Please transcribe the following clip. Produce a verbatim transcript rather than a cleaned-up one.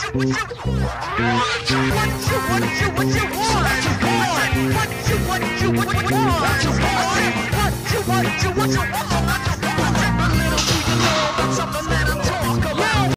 what you what you what you what you what you want? What you what you what you want? What you what you what you what you want?